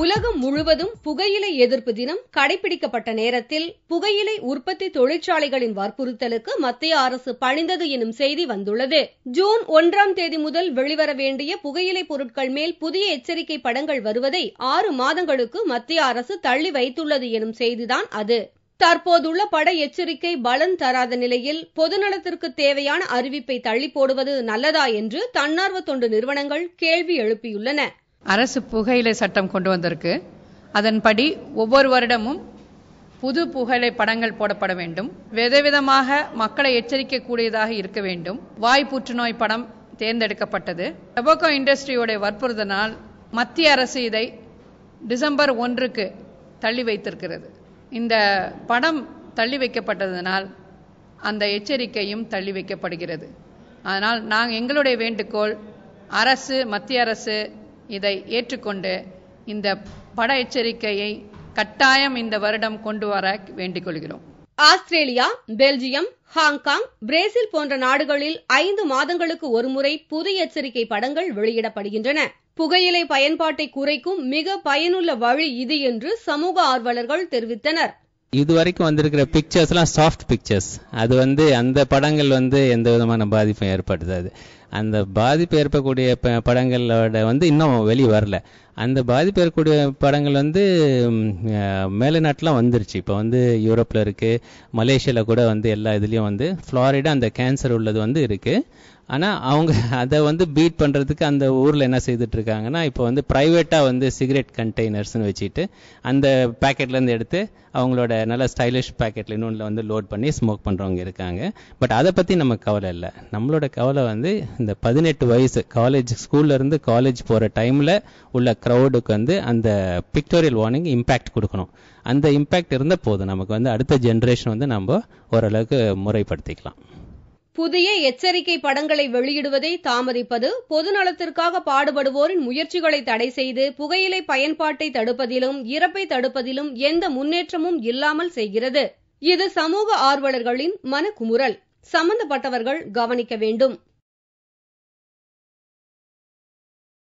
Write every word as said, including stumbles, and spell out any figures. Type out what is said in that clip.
உலகம் முழுவதும் புகையிலை எதிர்ப்பு தினம் கடைபிடிக்கப்பட்ட நேரத்தில் புகையிலை உற்பத்தி தொழிற்சாலைகளின் வற்புறுத்தலுக்கு மத்திய அரசு பணிந்தது எனும் செய்தி வந்துள்ளது. ஜூன் ஒன்றாம் தேதி முதல் வெளிவர வேண்டிய புகையிலை பொருட்கள் மேல் புதிய எச்சரிக்கை படங்கள் வருவதை ஆறு மாதங்களுக்கு மத்திய அரசு தள்ளி வைத்துள்ளது எனும் செய்திதான் அது. தற்போதுள்ள பட எச்சரிக்கை பலன் தராத நிலையில் பொதுநலத்திற்கு தேவையான அறிவிப்பை தள்ளி போடுவது நல்லதா என்று தன்னார்வ தொண்டு நிறுவனங்கள் கேள்வி எழுப்பியுள்ளன. அரசு புகையிலை சட்டம் கொண்டு வந்திருக்கு. அதன்படி ஒவ்வொரு வருடமும் புது புகையிலை படங்கள் போடப்பட வேண்டும். விதவிதமாக மக்களை எச்சரிக்கக்கூடியதாக இருக்க வேண்டும். வாய் புற்றுநோய் படம் தேர்ந்தெடுக்கப்பட்டது. டொபாக்கோ இண்டஸ்ட்ரியோட வற்புறுத்தலினால் மத்திய அரசு இதை டிசம்பர் ஒன்றுக்கு தள்ளி வைத்திருக்கிறது. இந்த படம் தள்ளி வைக்கப்பட்டதனால் அந்த எச்சரிக்கையும் தள்ளி வைக்கப்படுகிறது. அதனால் நாங்கள் எங்களுடைய வேண்டுகோள், அரசு மத்திய அரசு இதை ஏற்றுக்கொண்டு இந்த பட எச்சரிக்கையை கட்டாயம் இந்த வருடம் கொண்டு வர வேண்டிக் கொள்கிறோம். ஆஸ்திரேலியா, பெல்ஜியம், ஹாங்காங், பிரேசில் போன்ற நாடுகளில் ஐந்து மாதங்களுக்கு ஒருமுறை புது எச்சரிக்கை படங்கள் வெளியிடப்படுகின்றன. புகையிலை பயன்பாட்டை குறைக்கும் மிக பயனுள்ள வழி இது என்று சமூக ஆர்வலர்கள் தெரிவித்தனர். இதுவரைக்கும் வந்திருக்கிற பிக்சர்ஸ் எல்லாம் சாஃப்ட் பிக்சர்ஸ். அது வந்து அந்த படங்கள் வந்து எந்த விதமான பாதிப்பும் ஏற்படுத்தாது. அந்த பாதிப்பு ஏற்படக்கூடிய படங்களோட வந்து இன்னும் வெளியே வரல. அந்த பாதிப்பு ஏற்படக்கூடிய படங்கள் வந்து மேலை நாட்டுலாம் வந்துருச்சு. இப்போ வந்து யூரோப்பில் இருக்குது, மலேசியாவில் கூட வந்து எல்லா இதுலேயும் வந்து ஃப்ளாரிடா அந்த கேன்சர் உள்ளது வந்து இருக்குது. ஆனால் அவங்க அதை வந்து பீட் பண்ணுறதுக்கு அந்த ஊரில் என்ன செய்துட்டு இருக்காங்கன்னா, இப்போ வந்து ப்ரைவேட்டாக வந்து சிகரெட் கண்டெய்னர்ஸ்னு வச்சுட்டு அந்த பேக்கெட்லேருந்து எடுத்து அவங்களோட நல்ல ஸ்டைலிஷ் பேக்கெட்டில் இன்னொன்றில் வந்து லோட் பண்ணி ஸ்மோக் பண்ணுறவங்க இருக்காங்க. பட் அதை பற்றி நம்ம கவலை இல்லை. நம்மளோட கவலை வந்து இந்த பதினெட்டு வயசு காலேஜ் ஸ்கூல்லேருந்து காலேஜ் போகிற டைமில் உள்ள க்ரௌடுக்கு வந்து அந்த பிக்டோரியல் வார்னிங் இம்பேக்ட் கொடுக்கணும். அந்த இம்பேக்ட் இருந்த போதும் நமக்கு வந்து அடுத்த ஜென்ரேஷன் வந்து நம்ம ஓரளவுக்கு முறைப்படுத்திக்கலாம். புதிய எச்சரிக்கை படங்களை வெளியிடுவதை தாமதிப்பது பொதுநலத்திற்காக பாடுபடுவோரின் முயற்சிகளை தடை செய்து புகையிலை பயன்பாட்டை தடுப்பதிலும் இறப்பை தடுப்பதிலும் எந்த முன்னேற்றமும் இல்லாமல் செய்கிறது. இது சமூக ஆர்வலர்களின் மனக்குமுறல். சம்பந்தப்பட்டவர்கள் கவனிக்க வேண்டும்.